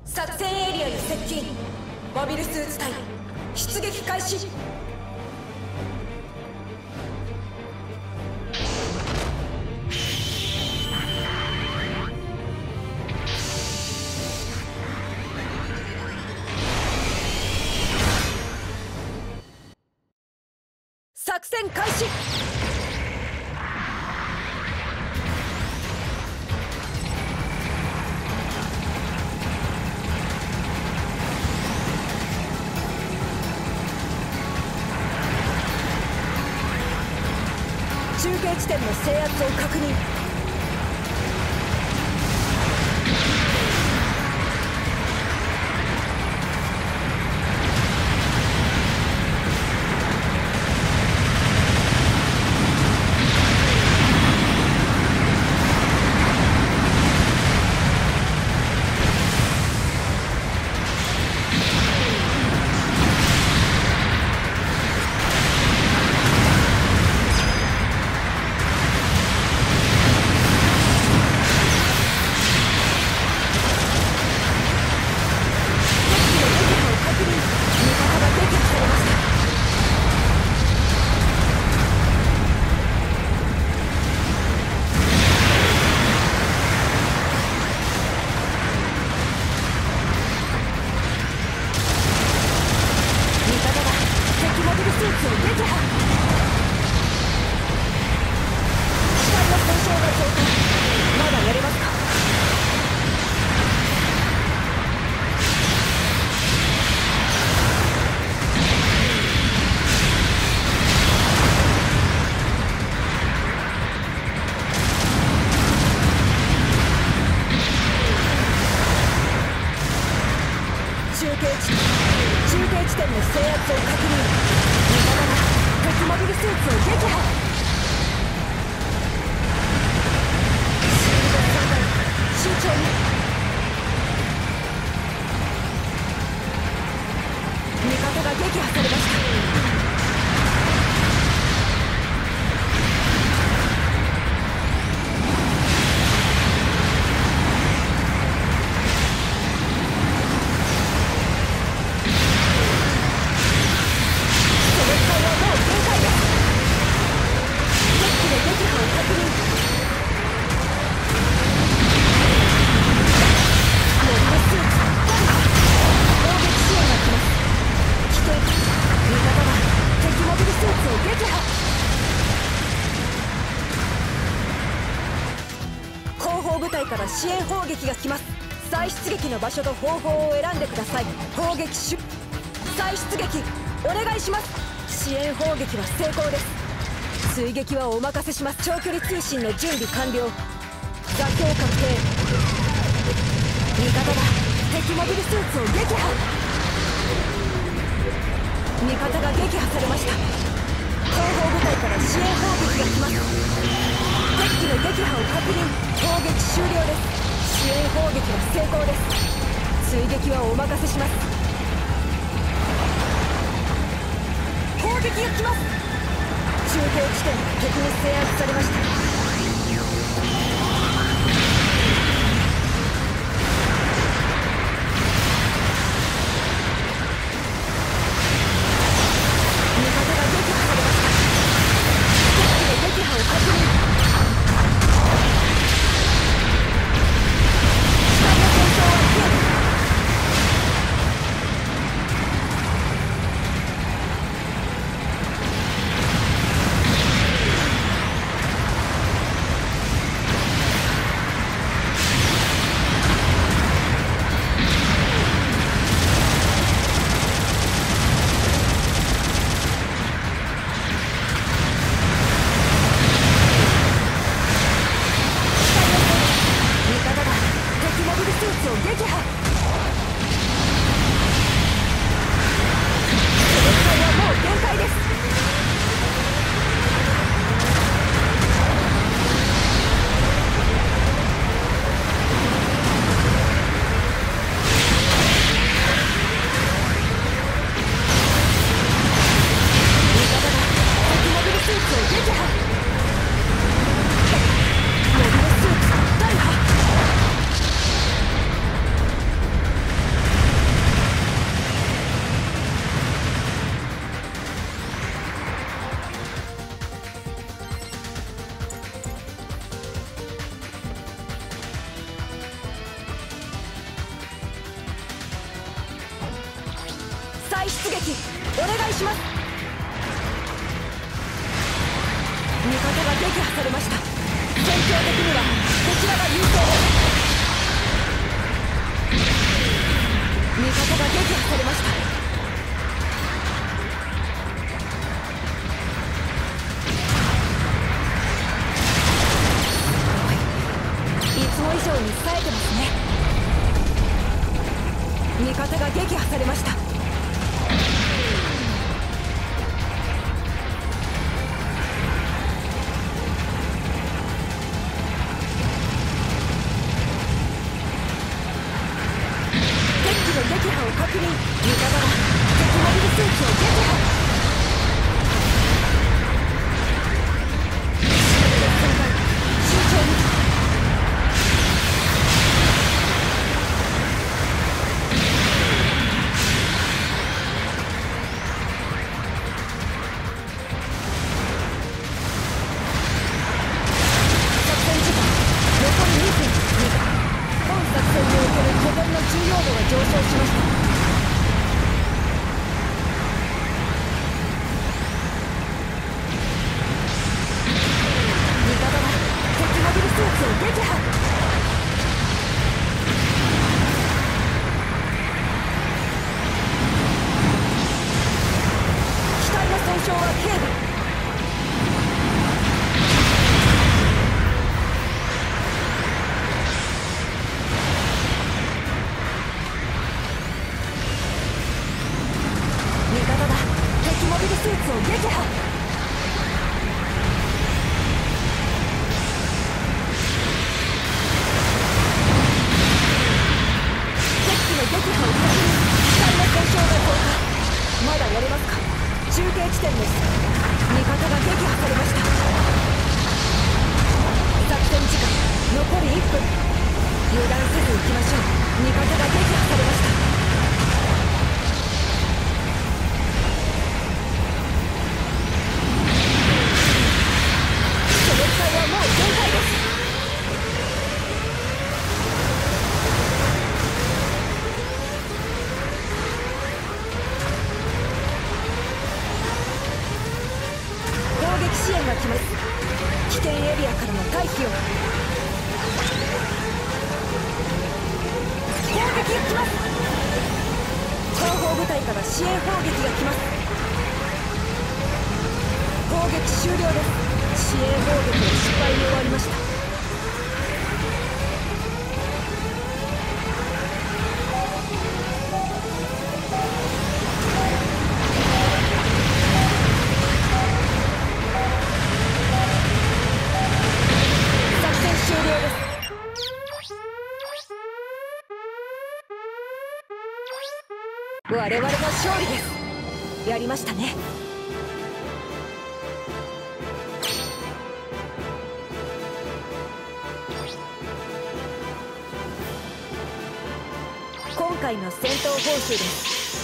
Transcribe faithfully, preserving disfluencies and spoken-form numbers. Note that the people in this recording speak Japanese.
作戦エリアに接近。モビルスーツ隊出撃開始。作戦開始。中継地点の制圧を確認。中継地点の制圧を確認。味方が敵モビルスーツを撃破。シールド散開。慎重に。味方が撃破されました。部隊から支援砲撃が来ます。再出撃の場所と方法を選んでください。砲撃出再出撃お願いします。支援砲撃は成功です。追撃はお任せします。長距離通信の準備完了。座標確定。味方が敵モビルスーツを撃破。味方が撃破されました。後方部隊から支援砲撃が来ます。敵機の撃破を確認。砲撃終了です。支援砲撃は成功です。追撃はお任せします。砲撃が来ます。中継地点敵に制圧されました。 再出撃お願いします。味方が撃破されました。戦況的にはこちらが優勢です。味方が撃破されました。いつも以上に冴えてますね。味方が撃破されました。敵機の撃破を確認。味方が敵モビルスーツを撃破。慎重に。危険エリアからの退避を。攻撃が来ます。後方部隊から支援砲撃が来ます。攻撃終了です。支援砲撃は失敗に終わりました。我々の勝利です。やりましたね。今回の戦闘報酬です。